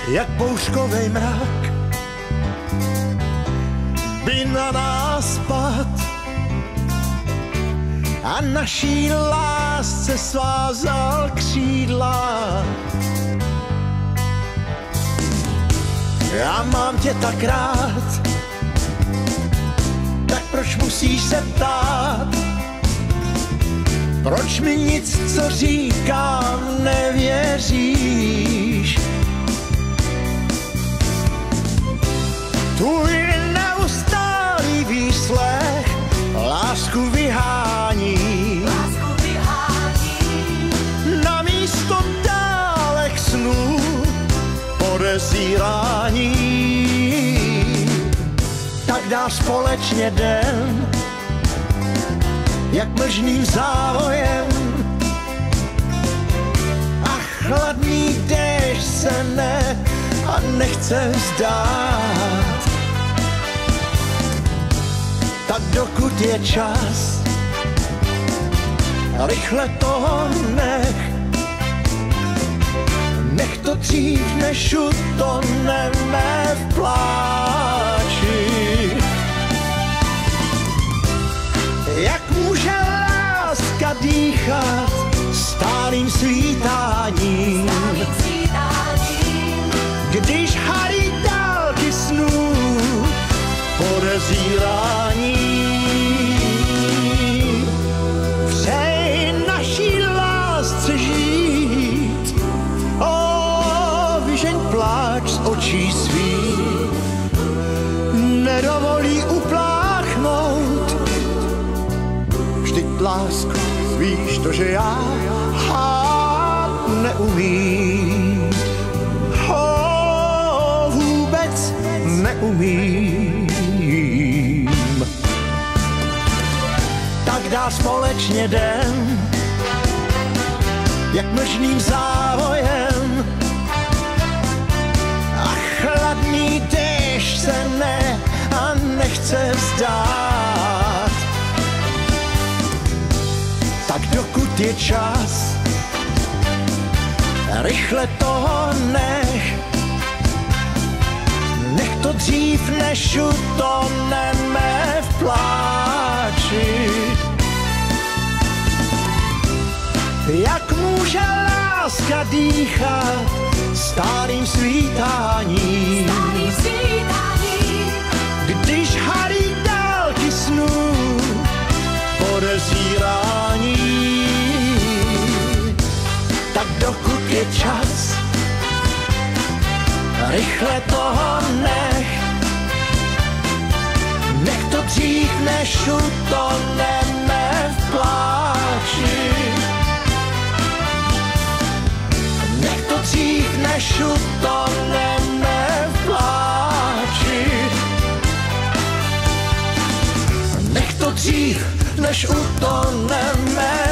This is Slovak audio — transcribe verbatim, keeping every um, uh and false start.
jak bouřkovej mrak, by na nás pad a naší lásce svázal křídla. Já mám tě tak rád, tak proč musíš se ptát? Proč mi nic, co říkám, nevěříš? Tvůj neustálý výslech lásku vyhání, lásku vyhání. Na místo dálek snů podezírání. Tak dá společně den, jak mlžným závojem, a chladný déšť se ne a nechce vzdát. Tak dokud je čas, rychle toho nech, nech to dřív, než utoneme v pláči. Jak může láska dýchat stálým svítáním, když harí dálky snů podezírání? Přeji naší lásce žít, o, vyžeň pláč z očí svých, nedovolí upláchnout. Vždyť lásku, víš to, že já hát neumím, ho, vůbec neumím. Tak dá společně den, jak mlžným závojem, a chladný déšť se ne a nechce vzdát. Tak dokud je čas, rychle toho nech, nech to dřív, než utoneme v pláči. Jak může láska dýchat stálým svítáním, když harí dálky snů podezírání? Tak dokud je čas, rychle toho nech, nech to dřív, než utoneme v pláči. Nech to dřív, než utoneme v pláči. Nech to dřív, než utoneme